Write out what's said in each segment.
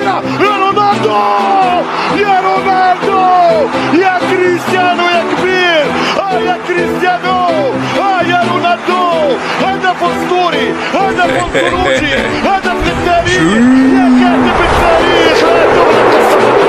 ancora, ya Ronaldo, ya Cristiano, ya Kbir, ya Cristiano, ya Ronaldo, هدف أسطوري، هدف خروجي، هدف للتاريخ، يا كاتب التاريخ لا تغلق الصفحة.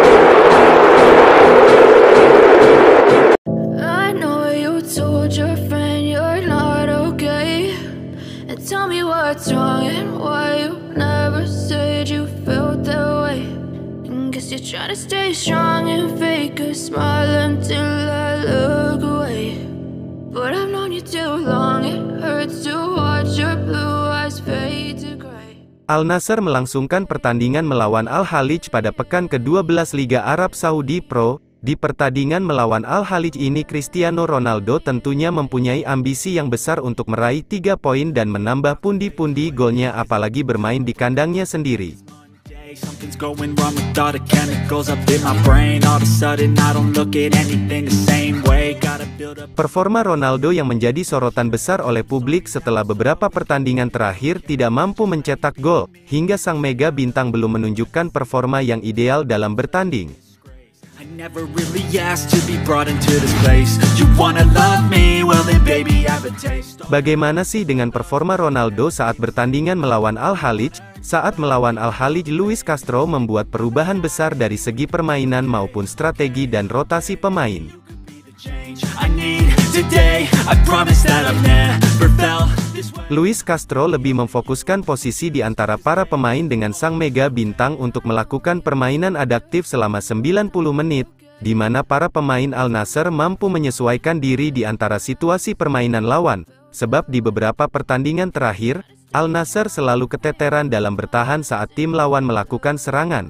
I know you told your friend you're not okay, and tell me what's wrong and why you never said you felt that way. And guess you're trying to stay strong and fake a smile until I look away. But I've known you too long, it hurts to watch your blue eyes fade to gray. Al Nassr melangsungkan pertandingan melawan Al-Khalij pada pekan ke-12 Liga Arab Saudi Pro. Di pertandingan melawan Al-Khalij ini Cristiano Ronaldo tentunya mempunyai ambisi yang besar untuk meraih 3 poin dan menambah pundi-pundi golnya apalagi bermain di kandangnya sendiri. Something's going wrong with all the chemicals up in my brain. All of a sudden I don't look at anything the same way. Gotta build up. Performa Ronaldo yang menjadi sorotan besar oleh publik setelah beberapa pertandingan terakhir tidak mampu mencetak gol, hingga sang mega bintang belum menunjukkan performa yang ideal dalam bertanding. I never really asked to be brought into this place. You wanna love me, well then baby I have a taste. Bagaimana sih dengan performa Ronaldo saat bertandingan melawan Al-Khalij? Saat melawan Al-Khalij, Luis Castro membuat perubahan besar dari segi permainan maupun strategi dan rotasi pemain. Luis Castro lebih memfokuskan posisi di antara para pemain dengan sang mega bintang untuk melakukan permainan adaptif selama 90 menit, di mana para pemain Al Nassr mampu menyesuaikan diri di antara situasi permainan lawan, sebab di beberapa pertandingan terakhir, Al Nassr selalu keteteran dalam bertahan saat tim lawan melakukan serangan.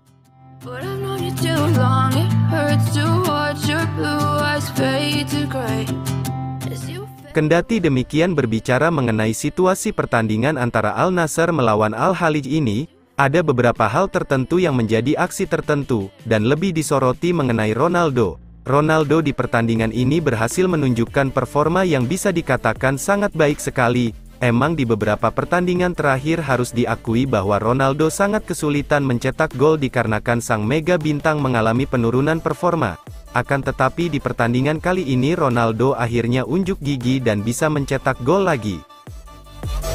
Kendati demikian, berbicara mengenai situasi pertandingan antara Al Nassr melawan Al-Khalij ini, ada beberapa hal tertentu yang menjadi aksi tertentu, dan lebih disoroti mengenai Ronaldo. Ronaldo di pertandingan ini berhasil menunjukkan performa yang bisa dikatakan sangat baik sekali. Emang di beberapa pertandingan terakhir harus diakui bahwa Ronaldo sangat kesulitan mencetak gol dikarenakan sang mega bintang mengalami penurunan performa. Akan tetapi di pertandingan kali ini Ronaldo akhirnya unjuk gigi dan bisa mencetak gol lagi.